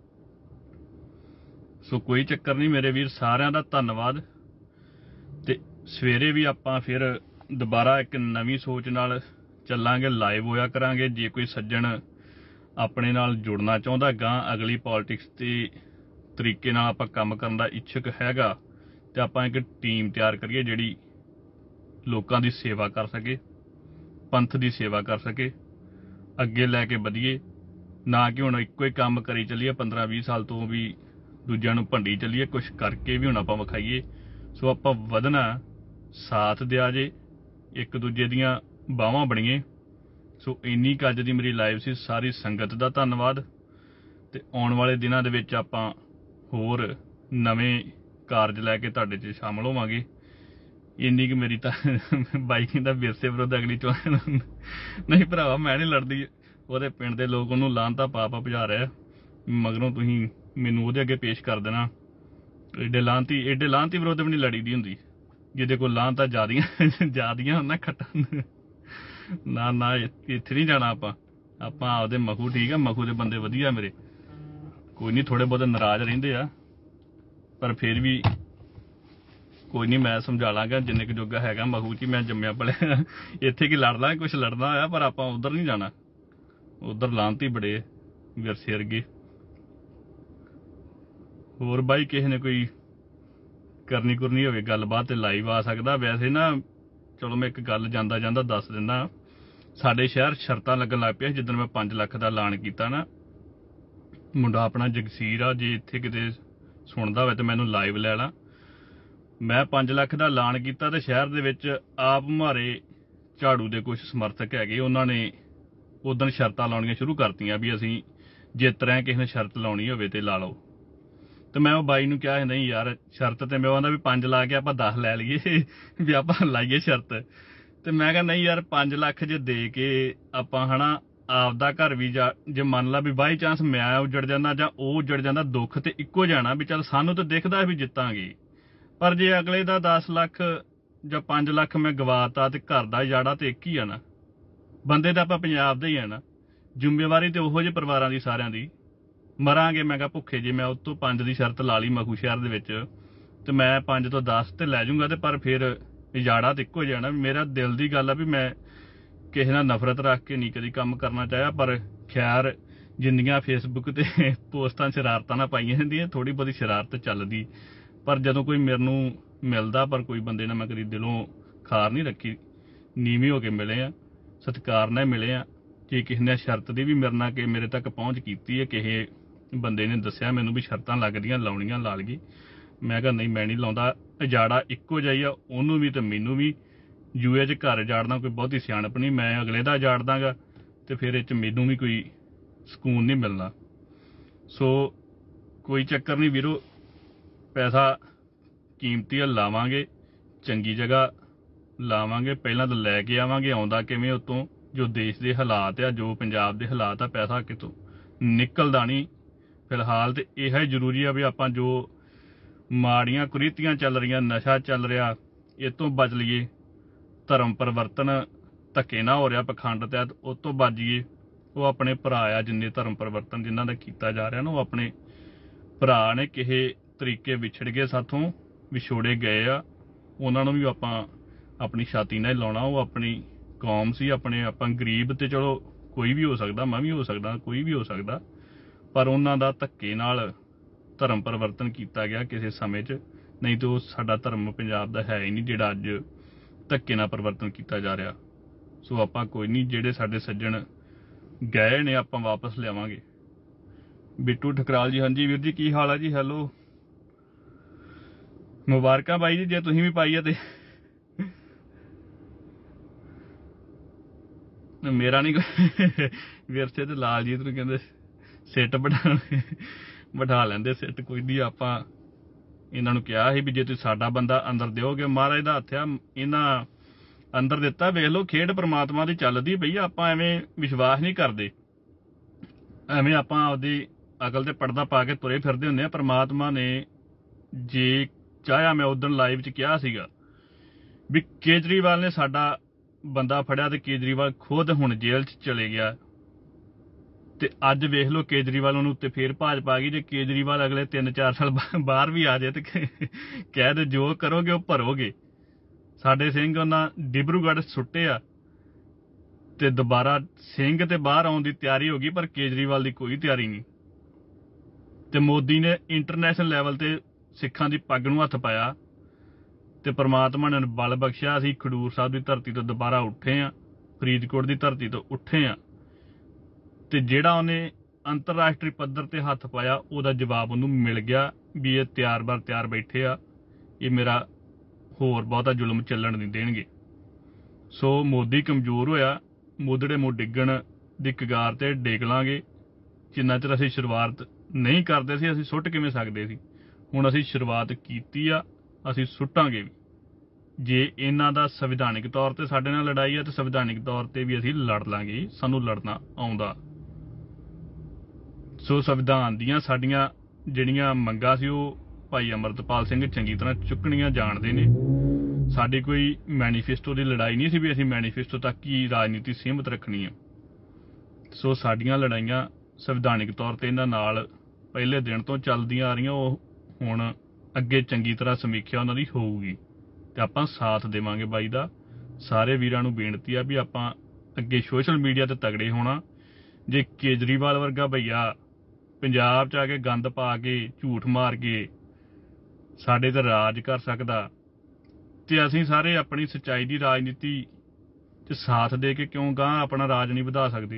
ਸੋ ਕੋਈ ਚੱਕਰ ਨਹੀਂ ਮੇਰੇ ਵੀਰ, ਸਾਰਿਆਂ ਦਾ ਧੰਨਵਾਦ। ਤੇ ਸਵੇਰੇ ਵੀ ਆਪਾਂ ਫਿਰ ਦੁਬਾਰਾ ਇੱਕ ਨਵੀਂ ਸੋਚ ਨਾਲ ਚੱਲਾਂਗੇ, ਲਾਈਵ ਹੋਇਆ ਕਰਾਂਗੇ। ਜੇ ਕੋਈ ਸੱਜਣ ਆਪਣੇ ਨਾਲ ਜੁੜਨਾ ਚਾਹੁੰਦਾ, ਗਾਂ ਅਗਲੀ ਪੋਲਿਟਿਕਸ ਦੇ ਤਰੀਕੇ ਨਾਲ ਆਪਾਂ ਕੰਮ ਕਰਨ ਦਾ ਇੱਛੁਕ ਹੈਗਾ, ਤੇ ਆਪਾਂ ਇੱਕ ਟੀਮ ਤਿਆਰ ਕਰੀਏ ਜਿਹੜੀ ਲੋਕਾਂ ਦੀ ਸੇਵਾ ਕਰ ਸਕੇ, ਪੰਥ ਦੀ ਸੇਵਾ ਕਰ ਸਕੇ, ਅੱਗੇ ਲੈ ਕੇ ਵਧੀਏ। ਨਾ ਕਿ ਹੁਣ ਇੱਕੋ ਹੀ ਕੰਮ ਕਰੀ ਚੱਲੀਏ 15-20 ਸਾਲ ਤੋਂ ਵੀ ਦੂਜਿਆਂ ਨੂੰ ਭੰਡੀ ਚੱਲੀਏ, ਕੁਛ ਕਰਕੇ ਵੀ ਹੁਣ ਆਪਾਂ ਵਿਖਾਈਏ। ਸੋ ਆਪਾਂ ਵਧਣਾ, ਸਾਥ ਦਿਆ ਜੇ, ਇੱਕ ਦੂਜੇ ਦੀਆਂ ਬਾਹਾਂ ਬਣੀਏ। ਸੋ ਇੰਨੀ ਕੁ ਅੱਜ ਦੀ ਮੇਰੀ ਲਾਈਵ ਸੀ। ਸਾਰੀ ਸੰਗਤ ਦਾ ਧੰਨਵਾਦ। ਤੇ ਆਉਣ ਵਾਲੇ ਦਿਨਾਂ ਦੇ ਵਿੱਚ ਆਪਾਂ ਹੋਰ ਨਵੇਂ ਕਾਰਜ ਲੈ ਕੇ ਤੁਹਾਡੇ 'ਚ ਸ਼ਾਮਲ ਹੋਵਾਂਗੇ। ਇੰਨੀ ਕੁ ਮੇਰੀ ਤਾਂ ਬਾਈਕਿੰਗ ਦਾ ਵਿਰਸੇ ਵਿਰੁੱਧ ਅਗਲੀ ਚੋਣ ਨਹੀਂ ਭਰਾਵਾ, ਮੈਂ ਨਹੀਂ ਲੜਦੀ। ਉਹਦੇ ਪਿੰਡ ਦੇ ਲੋਕ ਉਹਨੂੰ ਲਾਹਨਤਾਂ ਪਾ ਪਿਆ ਰਿਹਾ, ਮਗਰੋਂ ਤੁਸੀਂ ਮੈਨੂੰ ਉਹਦੇ ਅੱਗੇ ਪੇਸ਼ ਕਰ ਦੇਣਾ। ਏਡੇ ਲਾਹਨਤੀ ਵਿਰੁੱਧ ਵੀ ਨਹੀਂ ਲੜੀ ਦੀ ਹੁੰਦੀ, ਜਿਹਦੇ ਕੋਲ ਲਾਹਨਤਾਂ ਜ਼ਿਆਦੀਆਂ ਹੁੰਦਾ ਖੱਟਣ। ਨਾ ਇੱਥੇ ਨਹੀਂ ਜਾਣਾ ਆਪਾਂ ਆਪਦੇ ਮਖੂ ਠੀਕ ਆ, ਮਖੂ ਦੇ ਬੰਦੇ ਵਧੀਆ ਮੇਰੇ, ਕੋਈ ਨਹੀਂ, ਥੋੜੇ ਬਹੁਤੇ ਨਾਰਾਜ਼ ਰਹਿੰਦੇ ਆ, ਪਰ ਫਿਰ ਵੀ ਕੋਈ ਨਹੀਂ, ਮੈਂ ਸਮਝਾ ਲਾਂਗਾ ਜਿੰਨੇ ਕੁ ਜੋਗਾ ਹੈਗਾ। ਮਖੂ 'ਚ ਹੀ ਮੈਂ ਜੰਮਿਆ ਪਲਿਆ, ਇੱਥੇ ਕੀ ਲੜ ਲਾਂਗੇ, ਕੁਛ ਲੜਨਾ ਹੋਇਆ, ਪਰ ਆਪਾਂ ਉੱਧਰ ਨਹੀਂ ਜਾਣਾ, ਉੱਧਰ ਲਾਹਨਤੀ ਬੜੇ ਵਿਰਸੇ ਵਰਗੇ। ਹੋਰ ਬਾਈ ਕਿਸੇ ਨੇ ਕੋਈ ਕਰਨੀ ਕੁਰਨੀ ਹੋਵੇ ਗੱਲਬਾਤ ਤੇ ਲਾਈਵ ਆ ਸਕਦਾ। ਵੈਸੇ ਨਾ ਚਲੋ ਮੈਂ ਇੱਕ ਗੱਲ ਜਾਂਦਾ ਦੱਸ ਦਿੰਦਾ, ਸਾਡੇ ਸ਼ਹਿਰ ਸ਼ਰਤਾਂ ਲੱਗਣ ਲੱਗ ਪਿਆ। ਜਿੱਦਣ ਮੈਂ 5 ਲੱਖ ਦਾ ਐਲਾਨ ਕੀਤਾ ਨਾ, ਮੁੰਡਾ ਆਪਣਾ ਜਗਸੀਰ ਆ, ਜੇ ਇੱਥੇ ਕਿਤੇ ਸੁਣਦਾ ਹੋਵੇ ਤਾਂ ਮੈਨੂੰ ਲਾਈਵ ਲੈ ਲਾ। ਮੈਂ 5 ਲੱਖ ਦਾ ਐਲਾਨ ਕੀਤਾ ਤੇ ਸ਼ਹਿਰ ਦੇ ਵਿੱਚ ਆਪ ਮਾਰੇ ਝਾੜੂ ਦੇ ਕੁਝ ਸਮਰਥਕ ਹੈਗੇ, ਉਹਨਾਂ ਨੇ ਉਦੋਂ ਸ਼ਰਤਾਂ ਲਾਉਣੀਆਂ ਸ਼ੁਰੂ ਕਰਤੀਆਂ ਵੀ ਅਸੀਂ ਜਿੱਤ ਰਹੇ, ਕਿਸੇ ਨੇ ਸ਼ਰਤ ਲਾਉਣੀ ਹੋਵੇ ਤੇ ਲਾ ਲਓ। ਤੇ ਮੈਂ ਉਹ ਬਾਈ ਨੂੰ ਕਿਹਾ ਨਹੀਂ ਯਾਰ ਸ਼ਰਤ, ਤੇ ਮੈਂ ਉਹਦਾ ਵੀ 5 ਲਾ ਕੇ ਆਪਾਂ 10 ਲੈ ਲਈਏ ਵੀ ਆਪਾਂ ਲਾਈਏ ਸ਼ਰਤ। ਤੇ ਮੈਂ ਕਿਹਾ ਨਹੀਂ ਯਾਰ 5 ਲੱਖ ਜੇ ਦੇ ਕੇ ਆਪਾਂ ਆਪਦਾ ਘਰ ਵੀ ਜੇ ਮੰਨ ਲਾ ਵੀ ਬਾਈ ਚਾਂਸ ਮੈਂ ਉੱਜੜ ਜਾਂਦਾ ਜਾਂ ਉਹ ਉੱਜੜ ਜਾਂਦਾ, ਦੁੱਖ ਤੇ ਇੱਕੋ ਜਾਣਾ ਵੀ ਚੱਲ ਸਾਨੂੰ ਤਾਂ ਦਿਖਦਾ ਵੀ ਜਿੱਤਾਂਗੇ, ਪਰ ਜੇ ਅਗਲੇ ਦਾ 10 ਲੱਖ ਜਾਂ 5 ਲੱਖ ਮੈਂ ਗਵਾਤਾ ਤੇ ਘਰ ਦਾ ਜਾੜਾ ਤੇ ਇੱਕ ਹੀ ਆ ਨਾ, ਬੰਦੇ ਤਾਂ ਆਪਾਂ ਪੰਜਾਬ ਦੇ ਹੀ ਆ ਨਾ, ਜ਼ਿੰਮੇਵਾਰੀ ਤੇ ਉਹੋ ਜਿਹੇ ਪਰਿਵਾਰਾਂ ਦੀ ਸਾਰਿਆਂ ਦੀ। ਮਰਾਂਗੇ ਮੈਂ ਕਿਹਾ ਭੁੱਖੇ, ਜੇ ਮੈਂ ਉਹ ਤੋਂ 5 ਦੀ ਸ਼ਰਤ ਲਾ ਲਈ ਮਖੂ ਸ਼ਹਿਰ ਦੇ ਵਿੱਚ, ਤੇ ਮੈਂ 5 ਤੋਂ 10 ਤੇ ਲੈ ਜਾਊਂਗਾ, ਤੇ ਪਰ ਫਿਰ ਜਾੜਾ ਤੇ ਇੱਕੋ ਜਾਣਾ। ਮੇਰਾ ਦਿਲ ਦੀ ਗੱਲ ਆ ਵੀ ਮੈਂ ਕਿਸੇ ਨਾਲ ਨਫ਼ਰਤ ਰੱਖ ਕੇ ਨਹੀਂ ਕਦੀ ਕੰਮ ਕਰਨਾ ਚਾਹਿਆ, ਪਰ ਖੈਰ ਜਿੰਨੀਆਂ ਫੇਸਬੁੱਕ ਤੇ ਪੋਸਟਾਂ ਸ਼ਰਾਰਤਾਂ ਨਾਲ ਪਾਈਆਂ ਹੁੰਦੀਆਂ, ਥੋੜ੍ਹੀ ਬਹੁਤੀ ਸ਼ਰਾਰਤ ਚੱਲਦੀ। ਪਰ ਜਦੋਂ ਕੋਈ ਮੈਨੂੰ ਮਿਲਦਾ, ਪਰ ਕੋਈ ਬੰਦੇ ਨਾਲ ਮੈਂ ਕਦੀ ਦਿਲੋਂ ਖਾਰ ਨਹੀਂ ਰੱਖੀ, ਨੀਵੇਂ ਹੋ ਕੇ ਮਿਲੇ ਆ, ਸਤਿਕਾਰ ਨਾਲ ਮਿਲੇ ਆ। ਜੇ ਕਿਸੇ ਨੇ ਸ਼ਰਤ ਦੀ ਵੀ ਮੇਰੇ ਨਾਲ ਕਿ ਮੇਰੇ ਤੱਕ ਪਹੁੰਚ ਕੀਤੀ ਹੈ, ਕਿਸੇ ਬੰਦੇ ਨੇ ਦੱਸਿਆ ਮੈਨੂੰ ਵੀ ਸ਼ਰਤਾਂ ਲੱਗਦੀਆਂ, ਲਾਉਣੀਆਂ ਲਾ ਲਈਏ, ਮੈਂ ਕਿਹਾ ਨਹੀਂ ਮੈਂ ਨਹੀਂ ਲਾਉਂਦਾ। ਉਜਾੜਾ ਇੱਕੋ ਜਿਹਾ ਹੀ ਆ, ਉਹਨੂੰ ਵੀ ਤੇ ਮੈਨੂੰ ਵੀ। ਜੂਏ 'ਚ ਘਰ ਉਜਾੜਨਾ ਕੋਈ ਬਹੁਤੀ ਸਿਆਣਪ ਨਹੀਂ, ਮੈਂ ਅਗਲੇ ਦਾ ਉਜਾੜ ਦਾਂਗਾ ਤੇ ਫਿਰ ਇਹ 'ਚ ਮੈਨੂੰ ਵੀ ਕੋਈ ਸਕੂਨ ਨਹੀਂ ਮਿਲਣਾ। ਸੋ ਕੋਈ ਚੱਕਰ ਨਹੀਂ ਵੀਰੋ, ਪੈਸਾ ਕੀਮਤੀ ਆ, ਲਾਵਾਂਗੇ ਚੰਗੀ ਜਗ੍ਹਾ ਲਾਵਾਂਗੇ। ਪਹਿਲਾਂ ਤਾਂ ਲੈ ਕੇ ਆਵਾਂਗੇ, ਆਉਂਦਾ ਕਿਵੇਂ ਉੱਤੋਂ, ਜੋ ਦੇਸ਼ ਦੇ ਹਾਲਾਤ ਆ, ਜੋ ਪੰਜਾਬ ਦੇ ਹਾਲਾਤ ਆ, ਪੈਸਾ ਕਿਤੋਂ ਨਿਕਲਦਾ ਨਹੀਂ ਫਿਲਹਾਲ। ਤੇ ਇਹ ਹੀ ਜ਼ਰੂਰੀ ਆ ਵੀ ਆਪਾਂ ਜੋ ਮਾੜੀਆਂ ਕੁਰੀਤੀਆਂ ਚੱਲ ਰਹੀਆਂ, ਨਸ਼ਾ ਚੱਲ ਰਿਹਾ, ਇਹ ਤੋਂ ਬਚ ਲਈਏ। ਧਰਮ ਪਰਿਵਰਤਨ ਧੱਕੇ ਨਾ ਹੋ ਰਿਹਾ ਪਖੰਡ ਤਹਿਤ, ਉਹ ਤੋਂ ਬਚ ਜਾਈਏ। ਉਹ ਆਪਣੇ ਭਰਾ ਆ, ਜਿੰਨੇ ਧਰਮ ਪਰਿਵਰਤਨ ਜਿਨ੍ਹਾਂ ਦਾ ਕੀਤਾ ਜਾ ਰਿਹਾ ਨਾ, ਉਹ ਆਪਣੇ ਭਰਾ ਨੇ, ਕਿਸੇ ਤਰੀਕੇ ਵਿਛੜ ਗਏ ਸਾਥੋਂ, ਵਿਛੋੜੇ ਗਏ ਆ, ਉਹਨਾਂ ਨੂੰ ਵੀ ਆਪਾਂ ਆਪਣੀ ਛਾਤੀ ਨਾਲ ਲਾਉਣਾ। ਉਹ ਆਪਣੀ ਕੌਮ ਸੀ, ਆਪਾਂ ਗਰੀਬ, ਤੇ ਚਲੋ ਕੋਈ ਵੀ ਹੋ ਸਕਦਾ, ਮੈਂ ਵੀ ਹੋ ਸਕਦਾ, ਕੋਈ ਵੀ ਹੋ ਸਕਦਾ, ਪਰ ਉਹਨਾਂ ਦਾ ਧੱਕੇ ਨਾਲ ਧਰਮ ਪਰਿਵਰਤਨ ਕੀਤਾ ਗਿਆ ਕਿਸੇ ਸਮੇਂ 'ਚ। ਨਹੀਂ ਤਾਂ ਉਹ ਸਾਡਾ ਧਰਮ ਪੰਜਾਬ ਦਾ ਹੈ ਹੀ ਨਹੀਂ, ਜਿਹੜਾ ਅੱਜ ਧੱਕੇ ਨਾਲ ਪਰਿਵਰਤਨ ਕੀਤਾ ਜਾ ਰਿਹਾ। ਸੋ ਆਪਾਂ ਕੋਈ ਨਹੀਂ, ਜਿਹੜੇ ਸਾਡੇ ਸੱਜਣ ਗਏ ਨੇ ਆਪਾਂ ਵਾਪਸ ਲਿਆਵਾਂਗੇ। ਬਿੱਟੂ ਠਕਰਾਲ ਜੀ, ਹਾਂਜੀ ਵੀਰ ਜੀ ਕੀ ਹਾਲ ਹੈ ਜੀ? ਹੈਲੋ, ਮੁਬਾਰਕਾਂ ਬਾਈ ਜੀ ਜੇ ਤੁਸੀਂ ਵੀ ਪਾਈ ਆ ਤੇ। ਮੇਰਾ ਨਹੀਂ ਕੋਈ ਵਿਰਸੇ ਤੇ ਲਾਲਜੀਤ ਨੂੰ ਕਹਿੰਦੇ ਸਿੱਟ ਬਿਠਾ ਲੈਂਦੇ, ਸਿੱਟ ਕੋਈ ਨਹੀਂ। ਆਪਾਂ ਇਹਨਾਂ ਨੂੰ ਕਿਹਾ ਸੀ ਵੀ ਜੇ ਤੁਸੀਂ ਸਾਡਾ ਬੰਦਾ ਅੰਦਰ ਦਿਓਗੇ, ਮਹਾਰਾਜ ਦਾ ਹੱਥ ਆ, ਇਹਨਾਂ ਅੰਦਰ ਦਿੱਤਾ। ਵੇਖ ਲਓ ਖੇਡ ਪ੍ਰਮਾਤਮਾ ਦੀ ਚੱਲਦੀ ਪਈ ਆ, ਆਪਾਂ ਐਵੇਂ ਵਿਸ਼ਵਾਸ ਨਹੀਂ ਕਰਦੇ, ਐਵੇਂ ਆਪਾਂ ਆਪਦੀ ਅਕਲ ਤੇ ਪਰਦਾ ਪਾ ਕੇ ਤੁਰੇ ਫਿਰਦੇ ਹੁੰਦੇ ਆ। ਪ੍ਰਮਾਤਮਾ ਨੇ ਜੇ ਚਾਹਿਆ, ਮੈਂ ਉਦੋਂ ਲਾਈਵ 'ਚ ਕਿਹਾ ਸੀਗਾ ਵੀ ਕੇਜਰੀਵਾਲ ਨੇ ਸਾਡਾ ਬੰਦਾ ਫੜਿਆ ਤੇ ਕੇਜਰੀਵਾਲ ਖੁਦ ਹੁਣ ਜੇਲ੍ਹ 'ਚ ਚਲੇ ਗਿਆ, ਤੇ ਅੱਜ ਵੇਖ ਲਓ ਕੇਜਰੀਵਾਲ ਉਹਨੂੰ ਉੱਤੇ ਫੇਰ ਭਾਜਪਾ ਆ ਗਈ। ਜੇ ਕੇਜਰੀਵਾਲ ਅਗਲੇ 3-4 ਸਾਲ ਬਾਹਰ ਵੀ ਆ ਜਾਏ ਤੇ ਕਹਿ ਦੇ ਜੋ ਕਰੋਗੇ ਉਹ ਭਰੋਗੇ। ਸਾਡੇ ਸਿੰਘ ਉਹਨਾਂ ਡਿਬਰੂਗੜ੍ਹ ਸੁੱਟੇ ਆ ਤੇ ਦੁਬਾਰਾ ਸਿੰਘ ਤੇ ਬਾਹਰ ਆਉਣ ਦੀ ਤਿਆਰੀ ਹੋ ਗਈ, ਪਰ ਕੇਜਰੀਵਾਲ ਦੀ ਕੋਈ ਤਿਆਰੀ ਨਹੀਂ। ਤੇ ਮੋਦੀ ਨੇ ਇੰਟਰਨੈਸ਼ਨਲ ਲੈਵਲ ਤੇ ਸਿੱਖਾਂ ਦੀ ਪੱਗ ਨੂੰ ਹੱਥ ਪਾਇਆ ਤੇ ਪ੍ਰਮਾਤਮਾ ਨੇ ਬਲ ਬਖਸ਼ਿਆ। ਅਸੀਂ ਖਡੂਰ ਸਾਹਿਬ ਦੀ ਧਰਤੀ ਤੋਂ ਦੁਬਾਰਾ ਉੱਠੇ ਆ, ਫਰੀਦਕੋਟ ਦੀ ਧਰਤੀ ਤੋਂ ਉੱਠੇ ਆ, ਤੇ ਜਿਹੜਾ ਉਹਨੇ ਅੰਤਰਰਾਸ਼ਟਰੀ ਪੱਧਰ ਤੇ ਹੱਥ ਪਾਇਆ ਉਹਦਾ ਜਵਾਬ ਉਹਨੂੰ ਮਿਲ ਗਿਆ ਵੀ ਇਹ ਤਿਆਰ ਬੈਠੇ ਆ, ਇਹ ਮੇਰਾ ਹੋਰ ਬਹੁਤਾ ਜ਼ੁਲਮ ਚੱਲਣ ਨਹੀਂ ਦੇਣਗੇ। ਸੋ ਮੋਦੀ ਕਮਜ਼ੋਰ ਹੋਇਆ, ਮੋਦੜੇ ਮੂੰਹ ਡਿੱਗਣ ਦੀ ਕਗਾਰ ਤੇ ਡਿੱਗ ਲਾਂਗੇ। ਜਿੰਨਾ ਚਿਰ ਅਸੀਂ ਸ਼ੁਰੂਆਤ ਨਹੀਂ ਕਰਦੇ ਸੀ, ਅਸੀਂ ਸੁੱਟ ਕਿਵੇਂ ਸਕਦੇ ਸੀ? ਹੁਣ ਅਸੀਂ ਸ਼ੁਰੂਆਤ ਕੀਤੀ ਆ, ਅਸੀਂ ਸੁੱਟਾਂਗੇ ਵੀ। ਜੇ ਇਹਨਾਂ ਦਾ ਸੰਵਿਧਾਨਿਕ ਤੌਰ ਤੇ ਸਾਡੇ ਨਾਲ ਲੜਾਈ ਆ ਤੇ ਸੰਵਿਧਾਨਿਕ ਤੌਰ ਤੇ ਵੀ ਅਸੀਂ ਲੜ ਲਾਂਗੇ, ਸਾਨੂੰ ਲੜਨਾ ਆਉਂਦਾ। ਸੋ ਸੰਵਿਧਾਨ ਦੀਆਂ ਸਾਡੀਆਂ ਜਿਹੜੀਆਂ ਮੰਗਾਂ ਸੀ ਉਹ ਭਾਈ ਅਮਰਤਪਾਲ ਸਿੰਘ ਚੰਗੀ ਤਰ੍ਹਾਂ ਚੁੱਕਣੀਆਂ ਜਾਣਦੇ ਨੇ। ਸਾਡੀ ਕੋਈ ਮੈਨੀਫੈਸਟੋ ਦੀ ਲੜਾਈ ਨਹੀਂ ਸੀ ਵੀ ਅਸੀਂ ਮੈਨੀਫੈਸਟੋ ਤੱਕ ਹੀ ਰਾਜਨੀਤੀ ਸੀਮਤ ਰੱਖਣੀ ਆ। ਸੋ ਸਾਡੀਆਂ ਲੜਾਈਆਂ ਸੰਵਿਧਾਨਿਕ ਤੌਰ ਤੇ ਇਹਨਾਂ ਨਾਲ ਪਹਿਲੇ ਦਿਨ ਤੋਂ ਚੱਲਦੀਆਂ ਆ ਰਹੀਆਂ। ਉਹ ਹੁਣ ਅੱਗੇ ਚੰਗੀ ਤਰ੍ਹਾਂ ਸਮੀਖਿਆ ਉਹਨਾਂ ਦੀ ਹੋਊਗੀ ਤੇ ਆਪਾਂ ਸਾਥ ਦੇਵਾਂਗੇ ਬਾਈ ਦਾ। ਸਾਰੇ ਵੀਰਾਂ ਨੂੰ ਬੇਨਤੀ ਆ ਵੀ ਆਪਾਂ ਅੱਗੇ ਸੋਸ਼ਲ ਮੀਡੀਆ ਤੇ ਤਗੜੇ ਹੋਣਾ। ਜੇ ਕੇਜਰੀਵਾਲ ਵਰਗਾ ਭਈਆ ਪੰਜਾਬ 'ਚ ਆ ਕੇ ਗੰਦ ਪਾ ਕੇ ਝੂਠ ਮਾਰ ਕੇ ਸਾਡੇ ਤੇ ਰਾਜ ਕਰ ਸਕਦਾ, ਤੇ ਅਸੀਂ ਸਾਰੇ ਆਪਣੀ ਸੱਚਾਈ ਦੀ ਰਾਜਨੀਤੀ 'ਚ ਸਾਥ ਦੇ ਕੇ ਕਿਉਂ ਗਾਂਹ ਆਪਣਾ ਰਾਜ ਨਹੀਂ ਵਧਾ ਸਕਦੇ?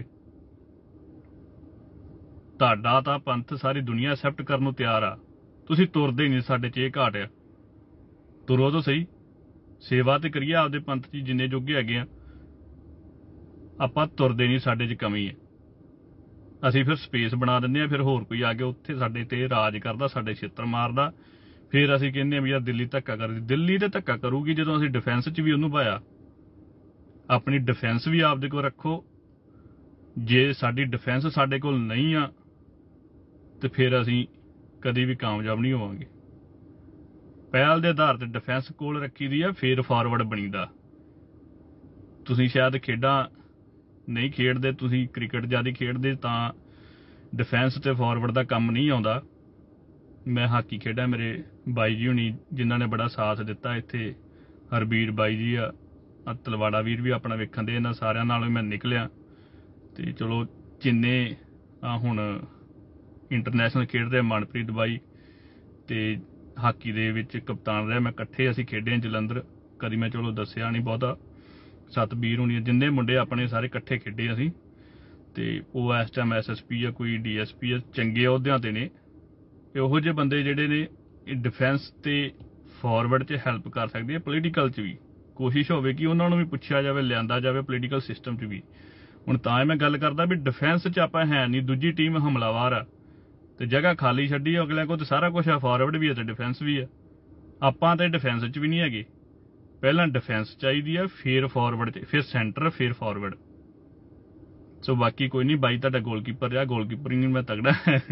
ਤੁਹਾਡਾ ਤਾਂ ਪੰਥ ਸਾਰੀ ਦੁਨੀਆ ਐਕਸੈਪਟ ਕਰਨ ਨੂੰ ਤਿਆਰ ਆ, ਤੁਸੀਂ ਤੁਰਦੇ ਨਹੀਂ। ਸਾਡੇ 'ਚ ਇਹ ਘਾਟ ਆ, ਤੁਰੋ ਤਾਂ ਸਹੀ, ਸੇਵਾ ਤੇ ਕਰੀਏ ਆਪਦੇ ਪੰਥ 'ਚ ਜਿੰਨੇ ਜੋਗੇ ਹੈਗੇ ਆ। ਆਪਾਂ ਤੁਰਦੇ ਨਹੀਂ, ਸਾਡੇ 'ਚ ਕਮੀ ਹੈ। ਅਸੀਂ ਫਿਰ ਸਪੇਸ ਬਣਾ ਦਿੰਦੇ ਆ, ਫਿਰ ਹੋਰ ਕੋਈ ਆ ਕੇ ਉੱਥੇ ਸਾਡੇ ਤੇ ਰਾਜ ਕਰਦਾ, ਸਾਡੇ ਛਿੱਤਰ ਮਾਰਦਾ। ਫਿਰ ਅਸੀਂ ਕਹਿੰਦੇ ਆ ਵੀ ਯਾਰ ਦਿੱਲੀ ਧੱਕਾ ਕਰਦੀ। ਦਿੱਲੀ ਤੇ ਧੱਕਾ ਕਰੂਗੀ ਜਦੋਂ ਅਸੀਂ ਡਿਫੈਂਸ 'ਚ ਵੀ ਉਹਨੂੰ ਪਾਇਆ। ਆਪਣੀ ਡਿਫੈਂਸ ਵੀ ਆਪਦੇ ਕੋਲ ਰੱਖੋ। ਜੇ ਸਾਡੀ ਡਿਫੈਂਸ ਸਾਡੇ ਕੋਲ ਨਹੀਂ ਆ ਤੇ ਫਿਰ ਅਸੀਂ ਕਦੀ ਵੀ ਕਾਮਯਾਬ ਨਹੀਂ ਹੋਵਾਂਗੇ। ਪਹਿਲ ਦੇ ਆਧਾਰ ਤੇ ਡਿਫੈਂਸ ਕੋਲ ਰੱਖੀ ਦੀ ਆ, ਫਿਰ ਫਾਰਵਰਡ ਬਣੀਦਾ। ਤੁਸੀਂ ਸ਼ਾਇਦ ਖੇਡਾਂ ਨਹੀਂ ਖੇਡਦੇ, ਤੁਸੀਂ ਕ੍ਰਿਕਟ ਜ਼ਿਆਦਾ ਖੇਡਦੇ, ਤਾਂ ਡਿਫੈਂਸ ਤੇ ਫਾਰਵਰਡ ਦਾ ਕੰਮ ਨਹੀਂ ਆਉਂਦਾ। ਮੈਂ ਹਾਕੀ ਖੇਡਾਂ, ਮੇਰੇ ਬਾਈ ਜੀ ਹੁਣੀ ਜਿਨ੍ਹਾਂ ਨੇ ਬੜਾ ਸਾਥ ਦਿੱਤਾ ਇੱਥੇ, ਹਰਬੀਰ ਬਾਈ ਜੀ ਆ, ਤਲਵਾੜਾ ਵੀਰ ਵੀ ਆਪਣਾ ਵੇਖਣ ਦੇ, ਇਹਨਾਂ ਸਾਰਿਆਂ ਨਾਲੋਂ ਮੈਂ ਨਿਕਲਿਆ। ਤੇ ਚਲੋ ਜਿੰਨੇ ਹੁਣ ਇੰਟਰਨੈਸ਼ਨਲ ਖੇਡਦੇ ਮਨਪ੍ਰੀਤ ਬਾਈ ਤੇ ਹਾਕੀ ਦੇ ਵਿੱਚ ਕਪਤਾਨ ਰਿਹਾ ਮੈਂ, ਇਕੱਠੇ ਅਸੀਂ ਖੇਡੇ ਜਲੰਧਰ। ਕਦੀ ਮੈਂ ਚਲੋ ਦੱਸਿਆ ਨਹੀਂ ਬਹੁਤਾ, ਸਤਬੀਰ ਹੁਣੀ ਜਿੰਨੇ ਮੁੰਡੇ ਆਪਣੇ ਸਾਰੇ ਇਕੱਠੇ ਖੇਡੇ ਅਸੀਂ। ਤੇ ਉਹ ਇਸ ਟਾਈਮ SSP ਆ, ਕੋਈ DSP ਆ, ਚੰਗੇ ਅਹੁਦਿਆਂ ਤੇ ਨੇ। ਇਹੋ ਜਿਹੇ ਬੰਦੇ ਜਿਹੜੇ ਨੇ ਇਹ ਡਿਫੈਂਸ ਤੇ ਫਾਰਵਰਡ 'ਚ ਹੈਲਪ ਕਰ ਸਕਦੇ ਆ। ਪੋਲੀਟੀਕਲ 'ਚ ਵੀ ਕੋਸ਼ਿਸ਼ ਹੋਵੇ ਕਿ ਉਹਨਾਂ ਨੂੰ ਵੀ ਪੁੱਛਿਆ ਜਾਵੇ, ਲਿਆਂਦਾ ਜਾਵੇ ਪੋਲੀਟੀਕਲ ਸਿਸਟਮ 'ਚ ਵੀ। ਹੁਣ ਤਾਂ ਮੈਂ ਗੱਲ ਕਰਦਾ ਵੀ ਡਿਫੈਂਸ 'ਚ ਆਪਾਂ ਹੈ ਨਹੀਂ, ਦੂਜੀ ਟੀਮ ਹਮਲਾਵਰ ਆ ਤੇ ਜਗ੍ਹਾ ਖਾਲੀ ਛੱਡੀ ਅਗਲਿਆਂ ਕੋਲ, ਤੇ ਸਾਰਾ ਕੁਛ ਆ, ਫਾਰਵਰਡ ਵੀ ਆ ਤੇ ਡਿਫੈਂਸ ਵੀ ਆ। ਆਪਾਂ ਤੇ ਡਿਫੈਂਸ 'ਚ ਵੀ ਨਹੀਂ ਹੈਗੇ। ਪਹਿਲਾਂ ਡਿਫੈਂਸ ਚਾਹੀਦੀ ਆ, ਫਿਰ ਫਾਰਵਰਡ 'ਚ, ਫਿਰ ਸੈਂਟਰ, ਫਿਰ ਫਾਰਵਰਡ। ਸੋ ਬਾਕੀ ਕੋਈ ਨਹੀਂ, ਬਾਈ ਤੁਹਾਡਾ ਗੋਲਕੀਪਰ ਰਿਹਾ, ਗੋਲਕੀਪਰਿੰਗ ਮੈਂ ਤਗੜਾ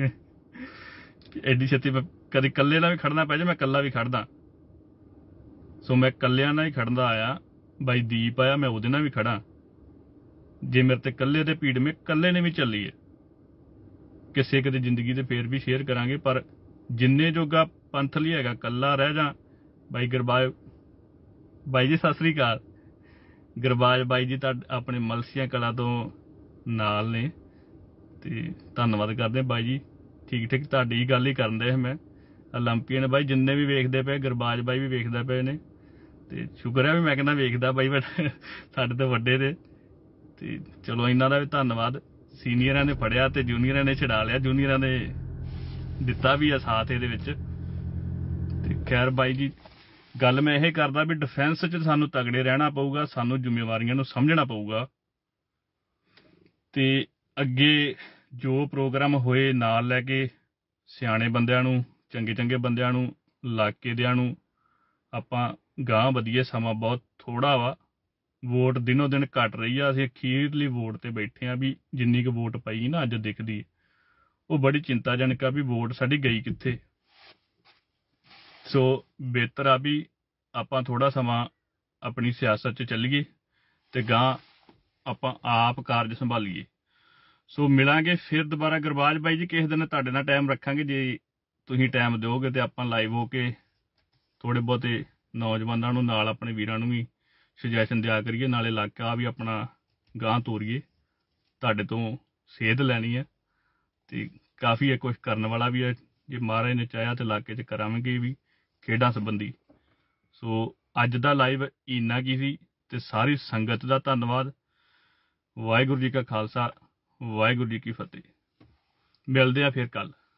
ਐਡੀ ਛੇਤੀ ਮੈਂ ਕਦੇ ਇਕੱਲੇ ਨਾਲ ਵੀ ਖੜਨਾ ਪੈ ਜਾ, ਮੈਂ ਇਕੱਲਾ ਵੀ ਖੜਦਾ। ਸੋ ਮੈਂ ਇਕੱਲਿਆਂ ਨਾਲ ਹੀ ਖੜਦਾ ਆਇਆ। ਬਾਈ ਦੀਪ ਆਇਆ, ਮੈਂ ਉਹਦੇ ਨਾਲ ਵੀ ਖੜਾ। ਜੇ ਮੇਰੇ ਤੇ ਇਕੱਲੇ ਤੇ ਭੀੜ ਮੈਂ ਇਕੱਲੇ ਨੇ ਵੀ ਚੱਲੀ ਹੈ ਕਿਸੇ ਕਿਤੇ ਜ਼ਿੰਦਗੀ ਤੇ ਫੇਰ ਵੀ ਸ਼ੇਅਰ ਕਰਾਂਗੇ, ਪਰ ਜਿੰਨੇ ਜੋਗਾ ਪੰਥ ਲਈ ਹੈਗਾ ਇਕੱਲਾ ਰਹਿ ਜਾ। ਬਾਈ ਗੁਰਬਾਜ ਬਾਈ ਜੀ ਸਤਿ ਸ੍ਰੀ ਅਕਾਲ। ਗੁਰਬਾਜ ਬਾਈ ਜੀ ਤਾਂ ਆਪਣੇ ਮਲਸੀਆਂ ਕਲਾ ਤੋਂ ਨਾਲ ਨੇ, ਤੇ ਧੰਨਵਾਦ ਕਰਦੇ ਬਾਈ ਜੀ। ਠੀਕ ਠੀਕ ਤੁਹਾਡੀ ਗੱਲ ਹੀ ਕਰਨ ਦੇ ਮੈਂ। ਓਲੰਪੀਅਨ ਬਾਈ ਜਿੰਨੇ ਵੀ ਵੇਖਦੇ ਪਏ, ਗੁਰਬਾਜ ਬਾਈ ਵੀ ਵੇਖਦੇ ਪਏ ਨੇ, ਤੇ ਸ਼ੁਕਰ ਹੈ ਵੀ ਮੈਂ ਕਹਿੰਦਾ ਵੇਖਦਾ ਬਾਈ, ਬਟ ਸਾਡੇ ਤੋਂ ਵੱਡੇ ਨੇ। ਤੇ ਚਲੋ ਇਹਨਾਂ ਦਾ ਵੀ ਧੰਨਵਾਦ। ਸੀਨੀਅਰਾਂ ਨੇ ਫੜਿਆ ਤੇ ਜੂਨੀਅਰਾਂ ਨੇ ਛਡਾ ਲਿਆ, ਜੂਨੀਅਰਾਂ ਨੇ ਦਿੱਤਾ ਵੀ ਆ ਸਾਥ ਇਹਦੇ ਵਿੱਚ। ਤੇ ਖੈਰ ਬਾਈ ਜੀ, ਗੱਲ ਮੈਂ ਇਹ ਕਰਦਾ ਵੀ ਡਿਫੈਂਸ 'ਚ ਸਾਨੂੰ ਤਗੜੇ ਰਹਿਣਾ ਪਊਗਾ, ਸਾਨੂੰ ਜ਼ਿੰਮੇਵਾਰੀਆਂ ਨੂੰ ਸਮਝਣਾ ਪਊਗਾ। ਤੇ ਅੱਗੇ ਜੋ ਪ੍ਰੋਗਰਾਮ ਹੋਏ ਨਾਲ ਲੈ ਕੇ ਸਿਆਣੇ ਬੰਦਿਆਂ ਨੂੰ, ਚੰਗੇ ਚੰਗੇ ਬੰਦਿਆਂ ਨੂੰ, ਇਲਾਕੇ ਦਿਆਂ ਨੂੰ ਆਪਾਂ ਗਾਂਹ ਵਧੀਏ। ਸਮਾਂ ਬਹੁਤ ਥੋੜ੍ਹਾ ਵਾ, ਵੋਟ ਦਿਨੋਂ ਦਿਨ ਘਟ ਰਹੀ ਆ। ਅਸੀਂ ਅਖੀਰਲੀ ਵੋਟ ਤੇ ਬੈਠੇ ਆ ਵੀ ਜਿੰਨੀ ਕੁ ਵੋਟ ਪਈ ਨਾ ਅੱਜ ਦਿਖਦੀ, ਉਹ ਬੜੀ ਚਿੰਤਾਜਨਕ ਆ ਵੀ ਵੋਟ ਸਾਡੀ ਗਈ ਕਿੱਥੇ। ਸੋ ਬਿਹਤਰ ਆ ਵੀ ਆਪਾਂ ਥੋੜਾ ਸਮਾਂ ਆਪਣੀ ਸਿਆਸਤ 'ਚ ਚੱਲੀਏ ਤੇ ਗਾਂ ਆਪਾਂ ਆਪ ਕਾਰਜ ਸੰਭਾਲੀਏ। ਸੋ ਮਿਲਾਂਗੇ ਫਿਰ ਦੁਬਾਰਾ ਗੁਰਬਾਜ ਬਾਈ ਜੀ, ਕਿਸੇ ਦਿਨ ਤੁਹਾਡੇ ਨਾਲ ਟਾਈਮ ਰੱਖਾਂਗੇ ਜੇ ਤੁਸੀਂ ਟਾਈਮ ਦਿਓਗੇ ਤੇ ਆਪਾਂ ਲਾਈਵ ਹੋ ਕੇ ਥੋੜੇ ਬਹੁਤੇ ਨੌਜਵਾਨਾਂ ਨੂੰ ਨਾਲ ਆਪਣੇ ਵੀਰਾਂ ਨੂੰ ਵੀ ਸੁਜੈਸ਼ਨ ਦਿਆ ਕਰੀਏ, ਨਾਲੇ ਇਲਾਕਾ ਵੀ ਆਪਣਾ ਗਾਂ ਤੋਰੀਏ। ਤੁਹਾਡੇ ਤੋਂ ਸੇਧ ਲੈਣੀ ਹੈ ਤੇ ਕਾਫੀ ਹੈ, ਕੁਛ ਕਰਨ ਵਾਲਾ ਵੀ ਹੈ। ਜੇ ਮਹਾਰਾਜ ਨੇ ਚਾਹਿਆ ਤੇ ਇਲਾਕੇ 'ਚ ਕਰਾਂਗੇ ਵੀ ਖੇਡਾਂ ਸੰਬੰਧੀ। ਸੋ ਅੱਜ ਦਾ ਲਾਈਵ ਇੰਨਾ ਕੀ ਸੀ ਤੇ ਸਾਰੀ ਸੰਗਤ ਦਾ ਧੰਨਵਾਦ। ਵਾਹਿਗੁਰੂ ਜੀ ਕਾ ਖਾਲਸਾ, ਵਾਹਿਗੁਰੂ ਜੀ ਕੀ ਫਤਿਹ। ਮਿਲਦੇ ਆ ਫਿਰ ਕੱਲ।